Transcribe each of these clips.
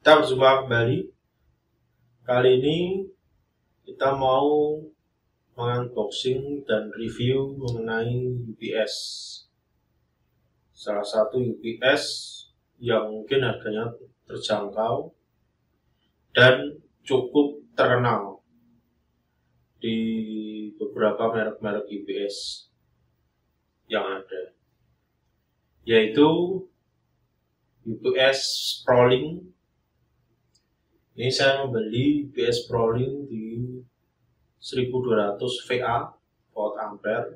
Kita berjumpa kembali. Kali ini kita mau mengunboxing dan review mengenai UPS. Salah satu UPS yang mungkin harganya terjangkau dan cukup terkenal di beberapa merek-merek UPS yang ada, yaitu UPS ProLink. Ini saya membeli UPS ProLink di 1200 VA volt ampere.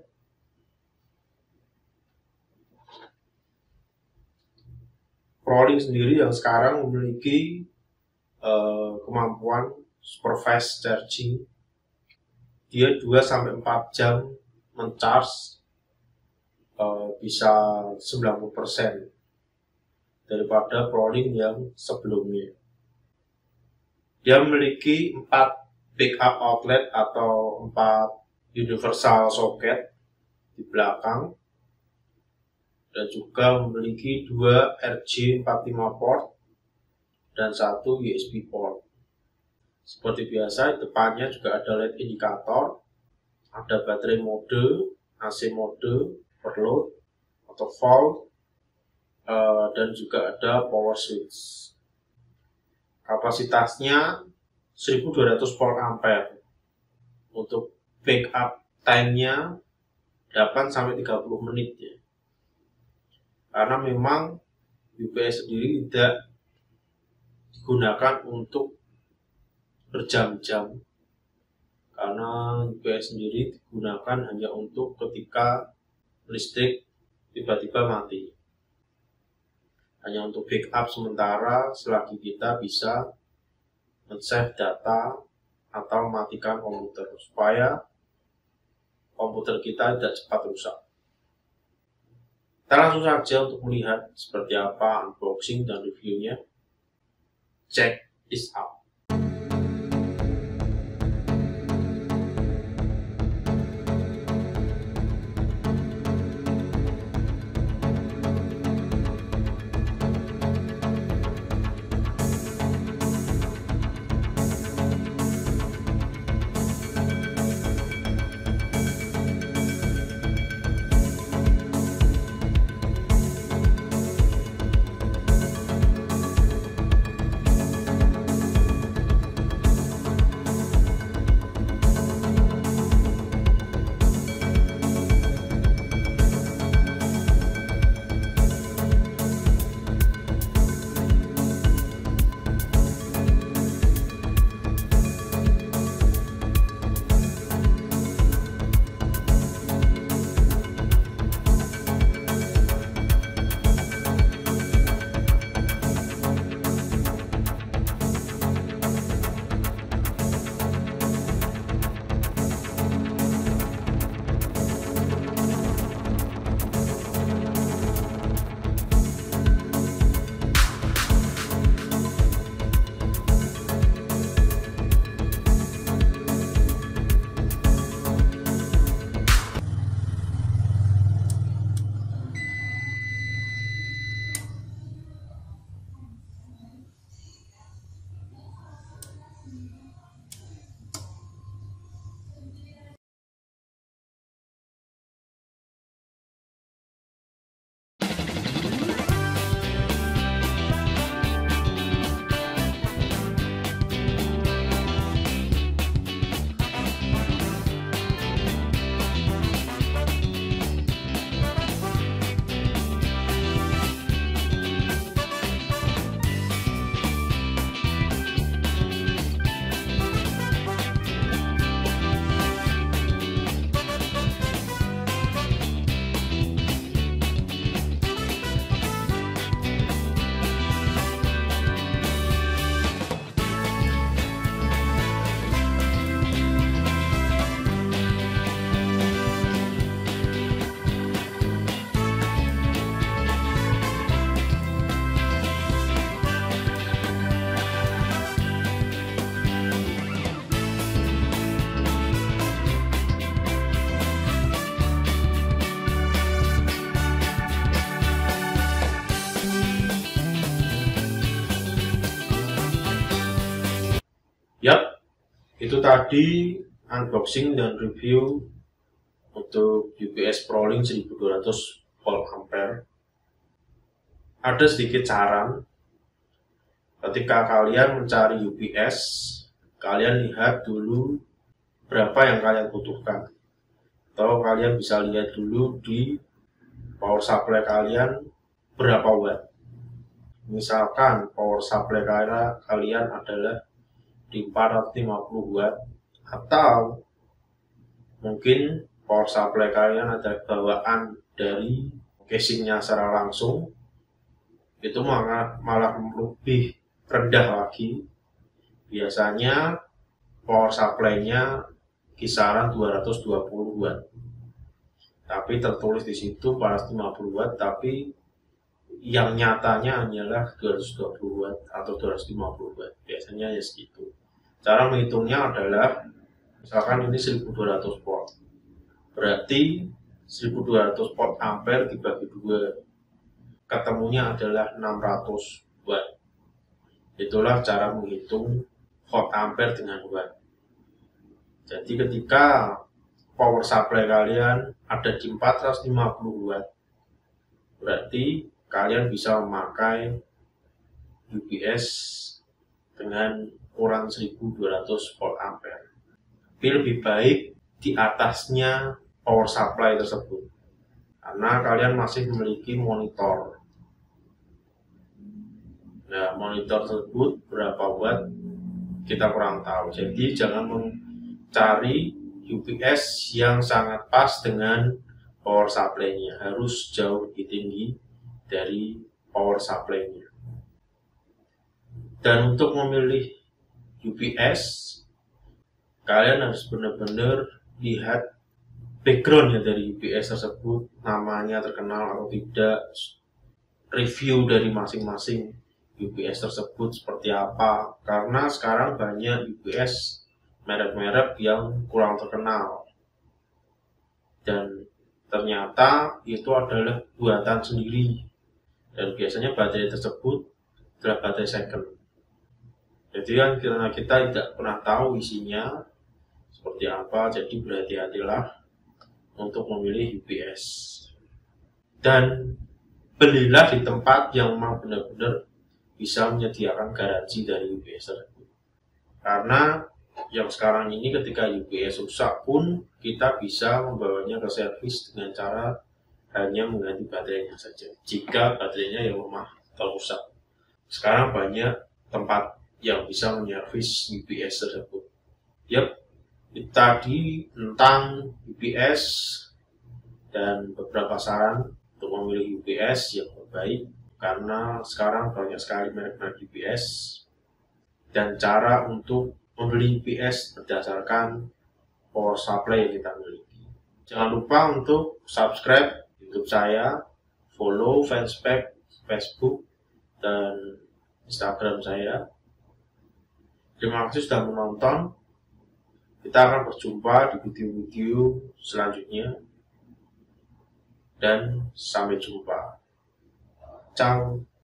ProLink sendiri yang sekarang memiliki kemampuan super fast charging. Dia 2-4 jam mencharge bisa 90% daripada ProLink yang sebelumnya. Dia memiliki 4 backup outlet atau 4 universal socket di belakang, dan juga memiliki 2 RJ45 port dan 1 USB port. Seperti biasa, depannya juga ada LED indikator, ada baterai mode, AC mode, overload atau fault, dan juga ada power switch. Kapasitasnya 1200 volt ampere. Untuk backup time-nya 8-30 menit ya. Karena memang UPS sendiri tidak digunakan untuk berjam-jam. Karena UPS sendiri digunakan hanya untuk ketika listrik tiba-tiba mati. Hanya untuk backup sementara selagi kita bisa men-save data atau matikan komputer supaya komputer kita tidak cepat rusak. Kita langsung saja untuk melihat seperti apa unboxing dan reviewnya. Check this out. Itu tadi unboxing dan review untuk UPS ProLink 1200 volt ampere. Ada sedikit saran, ketika kalian mencari UPS, kalian lihat dulu berapa yang kalian butuhkan, atau kalian bisa lihat dulu di power supply kalian berapa watt. Misalkan power supply kalian adalah di 450 watt, atau mungkin power supply kalian ada bawaan dari casingnya secara langsung, itu malah lebih rendah lagi. Biasanya power supply-nya kisaran 220 watt, tapi tertulis di situ 450 watt, tapi yang nyatanya hanyalah 220 watt atau 250 watt. Biasanya ya segitu. Cara menghitungnya adalah, misalkan ini 1200 volt, berarti 1200 volt ampere dibagi 2, ketemunya adalah 600 watt. Itulah cara menghitung volt ampere dengan watt. Jadi ketika power supply kalian ada di 450 watt, berarti kalian bisa memakai UPS dengan kurang 1200 volt ampere. Tapi lebih baik di atasnya power supply tersebut, karena kalian masih memiliki monitor. Nah, monitor tersebut berapa watt kita kurang tahu. Jadi jangan mencari UPS yang sangat pas dengan power supply-nya, harus jauh lebih tinggi dari power supply-nya. Dan untuk memilih UPS, kalian harus benar-benar lihat background-nya dari UPS tersebut, namanya terkenal atau tidak, review dari masing-masing UPS tersebut seperti apa. Karena sekarang banyak UPS merek-merek yang kurang terkenal, dan ternyata itu adalah buatan sendiri, dan biasanya baterai tersebut adalah baterai second. Jadi kan karena kita tidak pernah tahu isinya seperti apa, jadi berhati-hatilah untuk memilih UPS. Dan belilah di tempat yang memang benar-benar bisa menyediakan garansi dari UPS tersebut. Karena yang sekarang ini ketika UPS rusak pun kita bisa membawanya ke servis dengan cara hanya mengganti baterainya saja jika baterainya yang lemah atau rusak. Sekarang banyak tempat yang bisa menyervis UPS tersebut. Yap, tadi tentang UPS dan beberapa saran untuk memilih UPS yang terbaik, karena sekarang banyak sekali merek-merek UPS, dan cara untuk membeli UPS berdasarkan power supply yang kita miliki. Jangan lupa untuk subscribe YouTube saya, follow fanspage Facebook dan Instagram saya. Terima kasih sudah menonton. Kita akan berjumpa di video-video selanjutnya, dan sampai jumpa. Ciao.